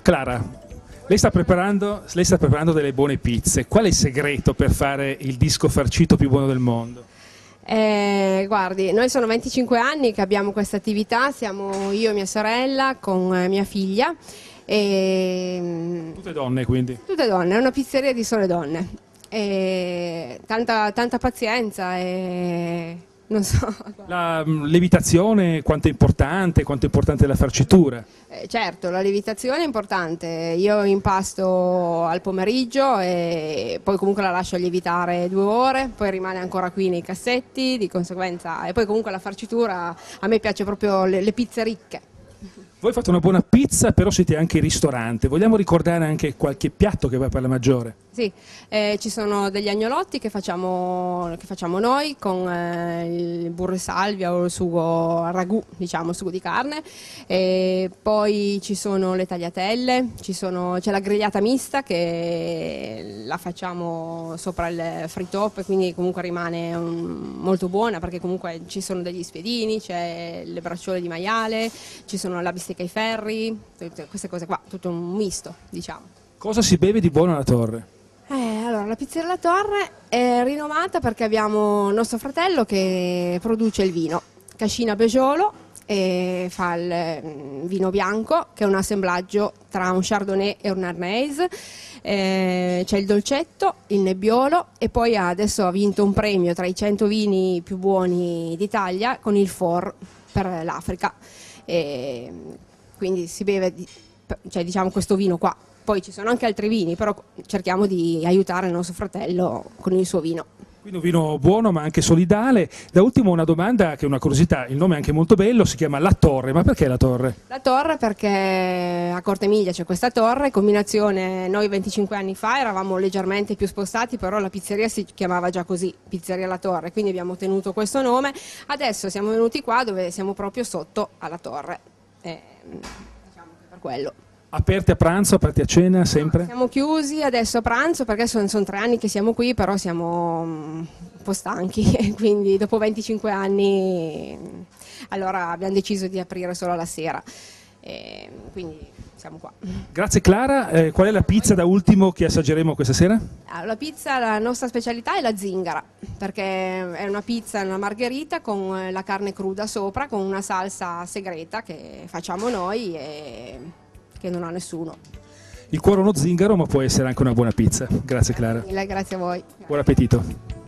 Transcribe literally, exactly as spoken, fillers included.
Clara, lei sta preparando, lei sta preparando delle buone pizze. Qual è il segreto per fare il disco farcito più buono del mondo? Eh, guardi, noi sono venticinque anni che abbiamo questa attività, siamo io e mia sorella con eh, mia figlia. E... Tutte donne, quindi? Tutte donne, è una pizzeria di sole donne. E... Tanta, tanta pazienza e... non so. La mh, lievitazione quanto è importante, quanto è importante la farcitura? Eh, certo, la lievitazione è importante, io impasto al pomeriggio e poi comunque la lascio lievitare due ore, poi rimane ancora qui nei cassetti, di conseguenza, e poi comunque la farcitura, a me piace proprio le, le pizze ricche. Voi fate una buona pizza, però siete anche ristorante. Vogliamo ricordare anche qualche piatto che va per la maggiore? Sì, eh, ci sono degli agnolotti che facciamo, che facciamo noi con eh, il burro e salvia o il sugo al ragù, diciamo, il sugo di carne, e poi ci sono le tagliatelle, c'è la grigliata mista che la facciamo sopra il fritop e quindi comunque rimane un, molto buona perché comunque ci sono degli spiedini, c'è le bracciole di maiale, ci sono la bistecca ai ferri, tutte queste cose qua, tutto un misto, diciamo. Cosa si beve di buono alla Torre? Eh, allora, la Pizzeria La Torre è rinomata perché abbiamo nostro fratello che produce il vino, Cascina Beggiolo, e fa il mm, vino bianco, che è un assemblaggio tra un Chardonnay e un Arnese, eh, c'è il dolcetto, il nebbiolo e poi adesso ha vinto un premio tra i cento vini più buoni d'Italia con il F O R per l'Africa, e quindi si beve, cioè, diciamo, questo vino qua. Poi ci sono anche altri vini, però cerchiamo di aiutare il nostro fratello con il suo vino. Quindi un vino buono ma anche solidale. Da ultimo una domanda che è una curiosità, il nome è anche molto bello, si chiama La Torre, ma perché La Torre? La Torre perché a Cortemiglia c'è questa torre, combinazione, noi venticinque anni fa eravamo leggermente più spostati, però la pizzeria si chiamava già così, Pizzeria La Torre, quindi abbiamo tenuto questo nome. Adesso siamo venuti qua dove siamo proprio sotto alla torre, eh, diciamo che per quello. Aperti a pranzo, aperti a cena, sempre? No, siamo chiusi adesso a pranzo perché sono, sono tre anni che siamo qui, però siamo un po' stanchi, quindi dopo venticinque anni allora abbiamo deciso di aprire solo la sera, e quindi siamo qua. Grazie Clara, eh, qual è la pizza da ultimo che assaggeremo questa sera? Allora, la pizza, la nostra specialità è la zingara, perché è una pizza, una margherita con la carne cruda sopra, con una salsa segreta che facciamo noi e che non ha nessuno. Il cuore è uno zingaro, ma può essere anche una buona pizza. Grazie Clara. Mille, grazie a voi. Buon appetito.